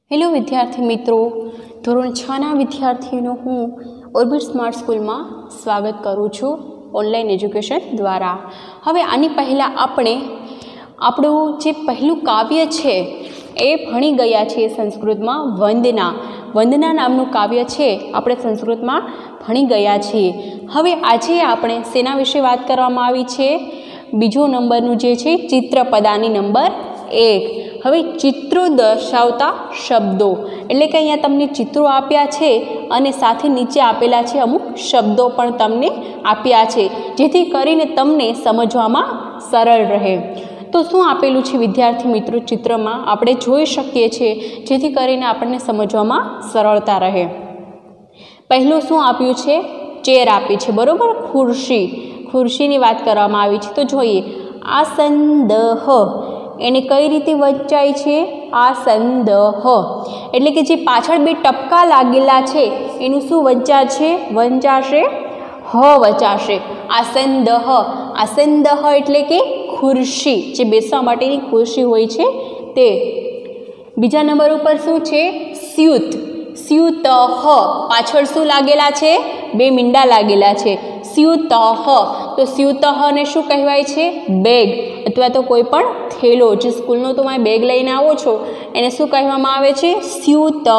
Hello વિદ્યાર્થી મિત્રો, ધોરણ 6ના વિદ્યાર્થીઓનો હું ઓર્બિટ સ્માર્ટ સ્કૂલમાં સ્વાગત કરું છું ઓનલાઈન એજ્યુકેશન દ્વારા. હવે આની પહેલાં આપણે આપણું જે પહેલું કાવ્ય છે એ ભણી ગયા છીએ સંસ્કૃતમાં. વંદના નામનું કાવ્ય છે આપણે સંસ્કૃતમાં ભણી ગયા છીએ. હવે આજે આપણે શેના વિશે વાત કરવામાં આવી છે? બીજો નંબરનું જે છે ચિત્રપદાની નંબર 1. હવે ચિત્રો દર્શાવતા શબ્દો એટલે કે અહીંયા તમને ચિત્રો આપ્યા છે અને સાથે નીચે આપેલા છે અમુક શબ્દો પણ તમને આપ્યા છે, જેથી કરીને તમને સમજવામાં સરળ રહે. તો શું આપેલું છે વિદ્યાર્થી મિત્રો ચિત્રમાં આપણે જોઈ શકીએ છીએ, જેથી કરીને આપણને સમજવામાં સરળતા રહે. પહેલું શું આપ્યું છે? ચેર આપી છે, બરાબર. ખુરશીની વાત કરવામાં આવી છે. તો જોઈએ, આસંદહ એને કઈ રીતે વંચાય છે? આસંદહ એટલે કે જે પાછળ બે ટપકા લાગેલા છે એનું શું વંચાશે? હ વંચાશે. આસંદહ એટલે કે ખુરશી, જે બેસવા માટેની ખુરશી હોય છે તે. બીજા નંબર ઉપર શું છે? સ્યુતઃ પાછળ શું લાગેલા છે? બે મીંડા લાગેલા છે. સ્યુતઃ. તો સ્યુતઃને શું કહેવાય છે? બેગ અથવા તો કોઈ પણ થેલો, જે સ્કૂલનો તમે બેગ લઈને આવો છો એને શું કહેવામાં આવે છે? સ્યુતઃ.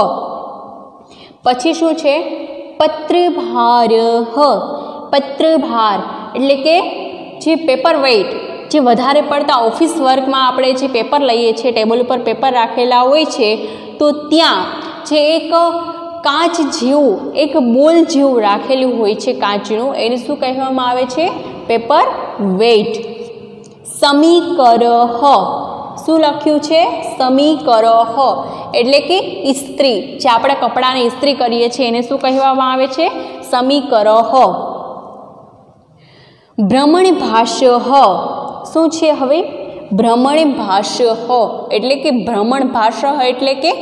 પછી શું છે? પત્રભાર એટલે કે જે પેપર વેઇટ, જે વધારે પડતા ઓફિસ વર્કમાં આપણે જે પેપર લઈએ છીએ, ટેબલ ઉપર પેપર રાખેલા હોય છે, તો ત્યાં જે એક કાચ જેવું, એક બોલ જેવું રાખેલું હોય છે કાચનું, એને શું કહેવામાં આવે છે? Paper weight. સમીકરહ શું લખ્યું છે? સમીકરહ એટલે કે ઇસ્ત્રી, જે આપણે કપડાને ઇસ્ત્રી કરીએ છીએ એને શું કહેવામાં આવે છે? સમીકરહ. ભ્રમણભાષ્ય શું છે? હવે ભ્રમણભાષ્ય એટલે કે ભાષા એટલે કે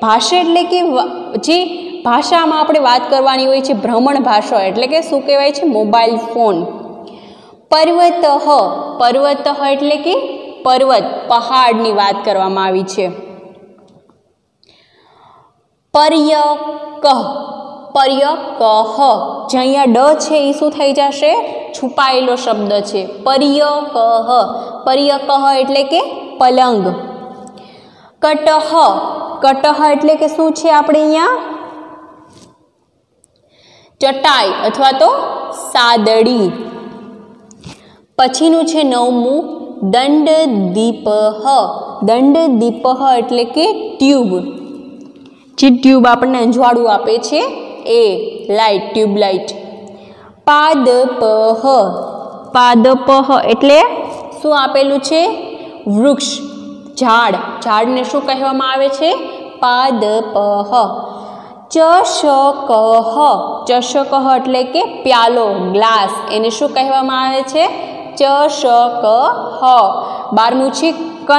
જે ભાષામાં આપણે વાત કરવાની હોય છે, ભ્રમણ ભાષા એટલે કે શું કહેવાય છે? Mobile phone. પર્વત એટલે કે પર્વત, પહાડની વાત કરવામાં આવી છે. પર્યકઃ જે અહીંયા ડ છે એ શું થઈ જશે? છુપાયેલો શબ્દ છે. પર્યકઃ એટલે કે પલંગ. કટહ એટલે કે શું છે? આપણે અહીંયા ચટાઈ અથવા તો સાદડી. પછીનું છે 9મું, દંડદીપઃ એટલે કે ટ્યુબ, જે ટ્યુબ આપણને અંજવાળું આપે છે એ લાઇટ, ટ્યુબલાઇટ. પાદપઃ એટલે શું આપેલું છે? વૃક્ષ, ઝાડને શું કહેવામાં આવે છે? પાદપઃ. ચષકઃ એટલે કે પ્યાલો, ગ્લાસ, એને શું કહેવામાં આવે છે? ચષકઃ. 12મું છે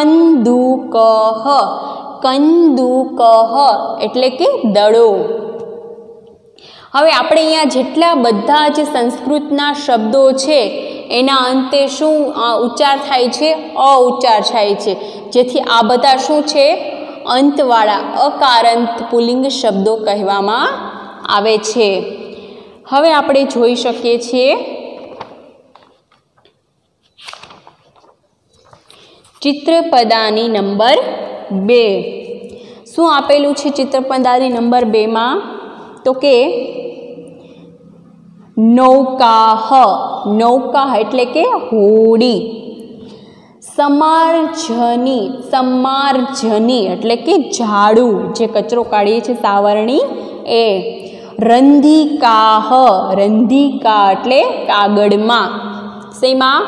કંદૂકઃ એટલે કે દડો. હવે આપણે અહીંયા જેટલા બધા જે સંસ્કૃતના શબ્દો છે એના અંતે શું ઉચ્ચાર થાય છે? અ ઉચ્ચાર થાય છે, જેથી આ બધા શું છે? અંતવાળા અકારાંત પુલ્લિંગ શબ્દો કહેવામાં આવે છે. હવે આપણે જોઈ શકીએ છીએ ચિત્રપદાની નંબર 2. શું આપેલું છે ચિત્રપદાની નંબર 2માં? તો કે નૌકા એટલે કે હોડી. સમાર્જની એટલે કે ઝાડુ, જે કચરો કાઢીએ છીએ સાવરણી એ. રંધિકા એટલે કાગળમાં. શેમાં?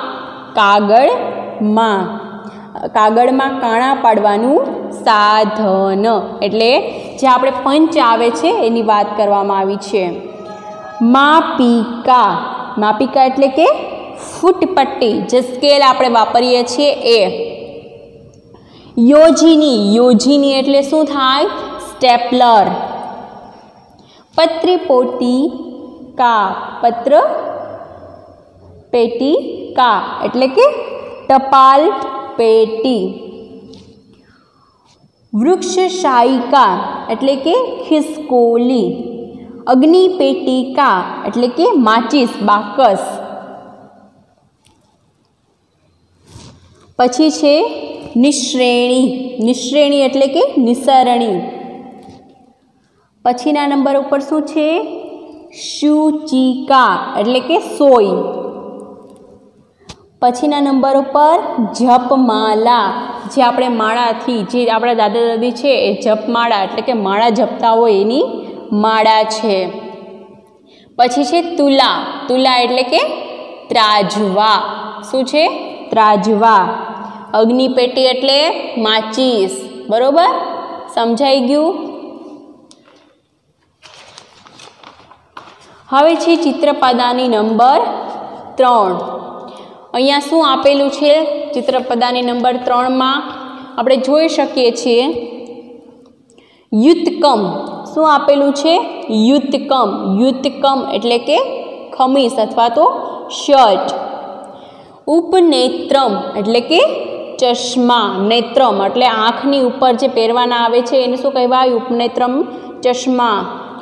કાગળમાં કાણા પાડવાનું સાધન, એટલે જે આપણે પંચ આવે છે એની વાત કરવામાં આવી છે. માપિકા એટલે કે ફૂટપટ્ટી, જે સ્કેલ આપણે વાપરીએ છીએ એ. યોજિની એટલે શું થાય? સ્ટેપલર. પત્રપેટિકા એટલે કે ટપાલ પેટી. વૃક્ષશાયિકા એટલે કે ખિસકોલી, અગ્નિપેટિકા એટલે કે માચીસ, બાકસ. પછી છે નિશ્રેણી, નિશ્રેણી એટલે કે નિસરણી. પછીના નંબર ઉપર શું છે? સૂચિકા એટલે કે સોય. પછીના નંબર ઉપર જપમાલા, જે આપણે માળાથી, જે આપણા દાદા દાદી છે એ જપમાળા એટલે કે માળા જપતા હોય એની માળા છે. પછી છે તુલા, તુલા એટલે કે ત્રાજવા. શું છે? ત્રાજવા. અગ્નિપેટી એટલે માચીસ. બરોબર, સમજાઈ ગયું? હવે છે ચિત્રપદાની નંબર 3. અહીંયા શું આપેલું છે? ચિત્રપદાની નંબર 3માં આપણે જોઈ શકીએ છીએ યુતકમ. શું આપેલું છે? યુતકમ. યુતકમ એટલે કે ખમીસ અથવા તો શર્ટ. ઉપનેત્રમ એટલે કે ચશ્મા. નેત્રમ એટલે આંખની ઉપર જે પહેરવાના આવે છે એને શું કહેવાય? ઉપનેત્રમ, ચશ્મા.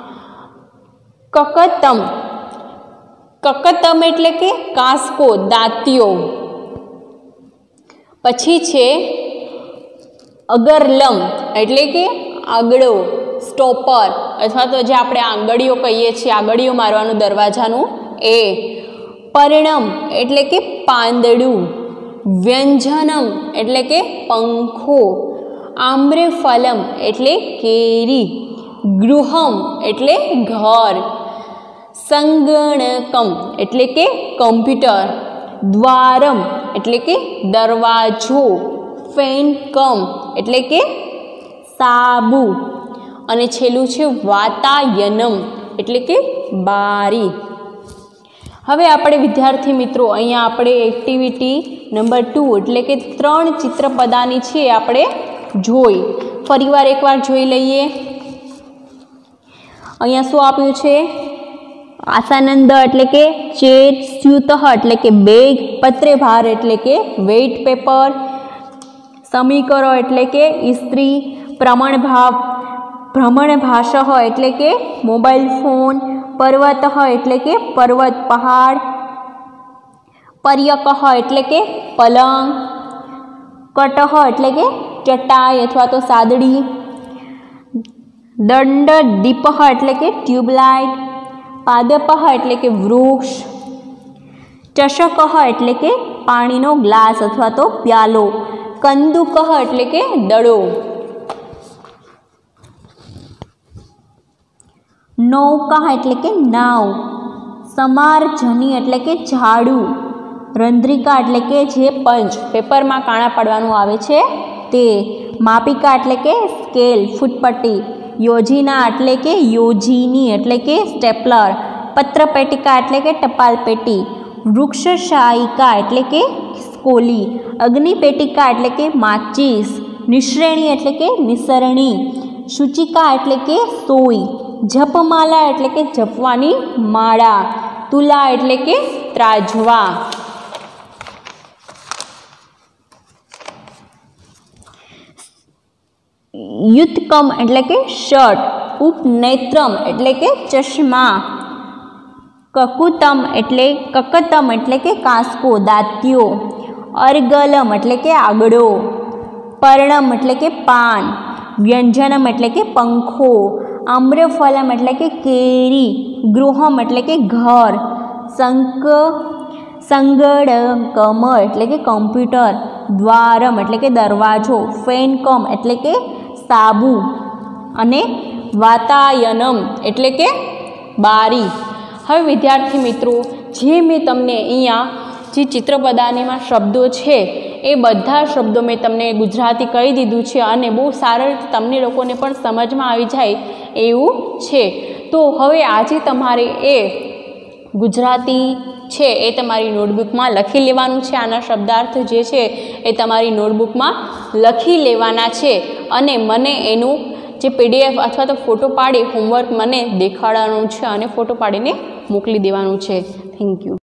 કકતમ, કકતમ એટલે કે કાસ્કો, દાંતિયો. પછી છે અગરલમ એટલે કે આગળો, સ્ટોપર અથવા તો જે આપણે આંગળીઓ કહીએ છીએ, આંગળીઓ મારવાનું દરવાજાનું એ. પર્ણમ એટલે કે પાંદડું. વ્યંજનમ એટલે કે પંખો. આમ્રફલમ એટલે કેરી. ગૃહમ એટલે ઘર. સંગણકમ એટલે કે કમ્પ્યુટર. દ્વારમ એટલે કે દરવાજો. ફેનકમ એટલે કે સાબુ. અને છેલ્લું છે વાતાયનમ એટલે કે બારી. હવે આપણે વિદ્યાર્થી મિત્રો અહીંયા આપણે એક્ટિવિટી નંબર 2 એટલે કે 3 ચિત્રપદાની છે આપણે જોઈ. ફરીવાર એકવાર જોઈ લઈએ. અહીંયા શું આપ્યું છે? આસાનંદ એટલે કે ચેર. સ્યુતઃ એટલે કે બેગ. પત્રેભાર એટલે કે વેઇટ પેપર. સમીકરો એટલે કે ઇસ્ત્રી. ભ્રમણભાષઃ એટલે કે મોબાઈલ ફોન. પર્વતઃ એટલે કે પર્વત, પહાડ. પર્યકઃ એટલે કે પલંગ. કટઃ એટલે કે ચટાઈ અથવા તો સાદડી. દંડદીપઃ એટલે કે ટ્યુબલાઇટ. પાદપઃ એટલે કે વૃક્ષ. ચષકઃ એટલે કે પાણીનો ગ્લાસ અથવા તો પ્યાલો. કંદુકઃ એટલે કે દડો. નૌકા એટલે કે નાવ. સમાર્જની એટલે કે ઝાડુ. રંધ્રિકા એટલે કે જે પંચ, પેપરમાં કાણા પાડવાનું આવે છે તે. માપિકા એટલે કે સ્કેલ, ફૂટપટ્ટી. યોજિના એટલે કે યોજિની એટલે કે સ્ટેપલર. પત્રપેટિકા એટલે કે ટપાલ પેટી. વૃક્ષશાયિકા એટલે કે ખિસકોલી. અગ્નિપેટિકા એટલે કે માચીસ. નિશ્રેણી એટલે કે નિસરણી. સૂચિકા એટલે કે સોય. જપમાલા એટલે કે જપવાની માળા. તુલા એટલે કે ત્રાજવા. યુતકમ એટલે કે શર્ટ. ઉપનેત્રમ એટલે કે ચશ્મા. કકતમ એટલે કે કાસ્કો, દાંતિયો. અર્ગલમ એટલે કે આગળો. પર્ણમ એટલે કે પાન. વ્યંજનમ એટલે કે પંખો. આમ્રફલમ એટલે કે કેરી. ગૃહમ એટલે કે ઘર. સંગણકમ એટલે કે કમ્પ્યુટર. દ્વારમ એટલે કે દરવાજો. ફેનકમ એટલે કે સાબુ. અને વાતાયનમ એટલે કે બારી. હવે વિદ્યાર્થી મિત્રો, જે મેં તમને અહીંયા જે ચિત્રપદાનીમાં શબ્દો છે એ બધા શબ્દો મેં તમને ગુજરાતી કહી દીધું છે અને બહુ સારી રીતે તમને લોકોને પણ સમજમાં આવી જાય એવું છે. તો હવે આજે તમારે એ ગુજરાતી છે એ તમારી નોટબુકમાં લખી લેવાનું છે. આના શબ્દાર્થ જે છે એ તમારી નોટબુકમાં લખી લેવાના છે અને મને એનું જે PDF અથવા તો ફોટો પાડી હોમવર્ક મને દેખાડવાનું છે અને ફોટો પાડીને મોકલી દેવાનું છે. Thank you.